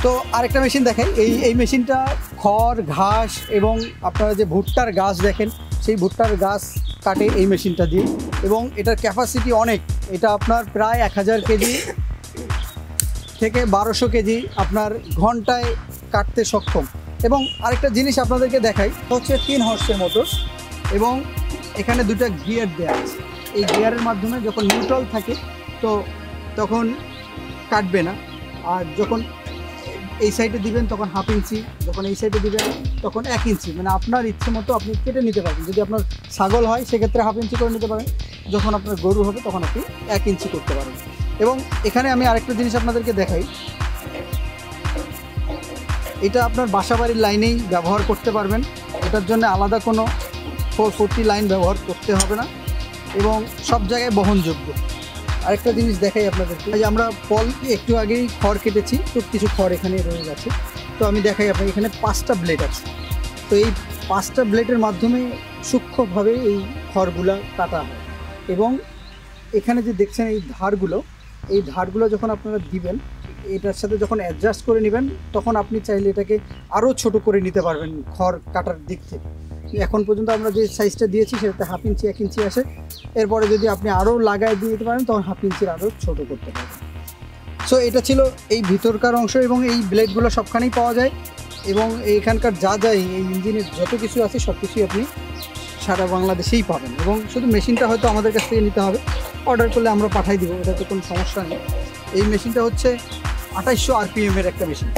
তো আরেকটা মেশিন দেখাই, এই মেশিনটা খড় ঘাস এবং আপনারা যে ভুট্টার গাছ দেখেন সেই ভুট্টার গাছ কাটে এই মেশিনটা দিয়ে, এবং এটার ক্যাপাসিটি অনেক। এটা আপনার প্রায় 1000 কেজি থেকে 1200 কেজি আপনার ঘন্টায় কাটতে সক্ষম। এবং আরেকটা জিনিস আপনাদেরকে দেখাই, হচ্ছে 3 হর্সের মোটর এবং এখানে 2টা গিয়ার দেওয়া আছে। এই গিয়ারের মাধ্যমে যখন নিউট্রাল থাকে তো তখন কাটবে না, আর যখন এই সাইডে দিবেন তখন 1/2 ইঞ্চি, যখন এই সাইডে দিবেন তখন 1 ইঞ্চি, মানে আপনার ইচ্ছে মতো আপনি কেটে নিতে পারবেন। যদি আপনার ছাগল হয় সেক্ষেত্রে 1/2 ইঞ্চি করে নিতে পারেন, যখন আপনার গরু হবে তখন আপনি 1 ইঞ্চি করতে পারেন। এবং এখানে আমি আরেকটা জিনিস আপনাদেরকে দেখাই, এটা আপনার বাসাবাড়ির লাইনেই ব্যবহার করতে পারবেন, এটার জন্য আলাদা কোনো 440 লাইন ব্যবহার করতে হবে না এবং সব জায়গায় বহনযোগ্য। আরেকটা জিনিস দেখাই আপনাদেরকে, যে আমরা একটু আগেই খড় কেটেছি, তো কিছু খড় এখানে রয়ে গেছে, তো আমি দেখাই আপনাকে। এখানে 5টা ব্লেড আছে, তো এই 5টা ব্লেডের মাধ্যমে সূক্ষ্মভাবে এই খড়গুলো কাটা হয়। এবং এখানে যে দেখছেন এই ধারগুলো যখন আপনারা দিবেন, এটার সাথে যখন অ্যাডজাস্ট করে নেবেন তখন আপনি চাইলে এটাকে আরও ছোট করে নিতে পারবেন খড় কাটার দিক থেকে। এখন পর্যন্ত আমরা যে সাইজটা দিয়েছি সেটাতে 1/2 ইঞ্চি 1 ইঞ্চি আসে, এরপরে যদি আপনি আরও লাগায় দিয়ে দিতে পারেন তখন 1/2 ইঞ্চির আরও ছোটো করতে পারবেন। সো এটা ছিল এই ভিতরকার অংশ, এবং এই ব্লেডগুলো সবখানেই পাওয়া যায়, এবং এইখানকার যা এই ইঞ্জিনের যত কিছু আছে সব কিছুই আপনি সারা বাংলাদেশেই পাবেন। এবং শুধু মেশিনটা হয়তো আমাদের কাছ থেকে নিতে হবে, অর্ডার করলে আমরা পাঠাই দিব, এটাতে কোনো সমস্যা নেই। এই মেশিনটা হচ্ছে 2800 RPM এর একটা মেশিন।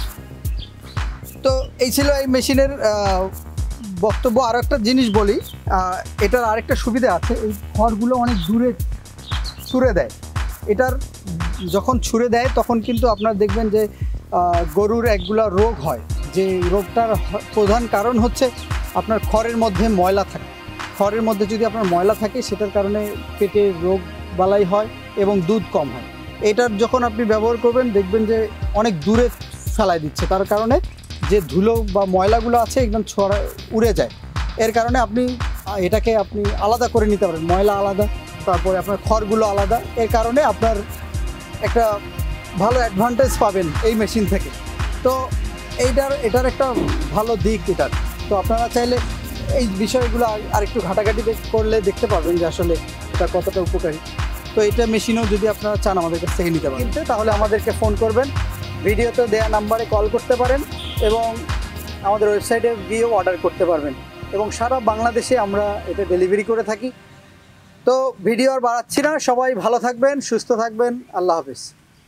তো এই ছিল এই মেশিনের বক্তব্য। আর একটা জিনিস বলি, এটার আরেকটা সুবিধা আছে, এই খড়গুলো অনেক দূরে ছুঁড়ে দেয়। এটার যখন ছুঁড়ে দেয় তখন কিন্তু আপনারা দেখবেন যে গরুর একগুলা রোগ হয়, যে রোগটার প্রধান কারণ হচ্ছে আপনার খড়ের মধ্যে ময়লা থাকে। খড়ের মধ্যে যদি আপনার ময়লা থাকে সেটার কারণে পেটে রোগ বালাই হয় এবং দুধ কম হয়। এটার যখন আপনি ব্যবহার করবেন দেখবেন যে অনেক দূরে ফেলাই দিচ্ছে, তার কারণে যে ধুলো বা ময়লাগুলো আছে একদম উড়ে যায়। এর কারণে এটাকে আপনি আলাদা করে নিতে পারেন, ময়লা আলাদা, তারপরে আপনার খড়গুলো আলাদা। এর কারণে আপনার একটা ভালো অ্যাডভান্টেজ পাবেন এই মেশিন থেকে। তো এটার একটা ভালো দিক এটার। তো আপনারা চাইলে এই বিষয়গুলো আরেকটু ঘাটাঘাটি করলে দেখতে পারবেন যে আসলে এটা কতটা উপকারী। তো এটা মেশিনও যদি আপনারা চান আমাদের কাছ থেকে নিতে পারেন, তাহলে আমাদেরকে ফোন করবেন, ভিডিওতে দেওয়া নাম্বারে কল করতে পারেন এবং আমাদের ওয়েবসাইটে গিয়েও অর্ডার করতে পারবেন। এবং সারা বাংলাদেশে আমরা এটা ডেলিভারি করে থাকি। তো ভিডিও আর বাড়াচ্ছি না, সবাই ভালো থাকবেন, সুস্থ থাকবেন, আল্লাহ হাফিজ।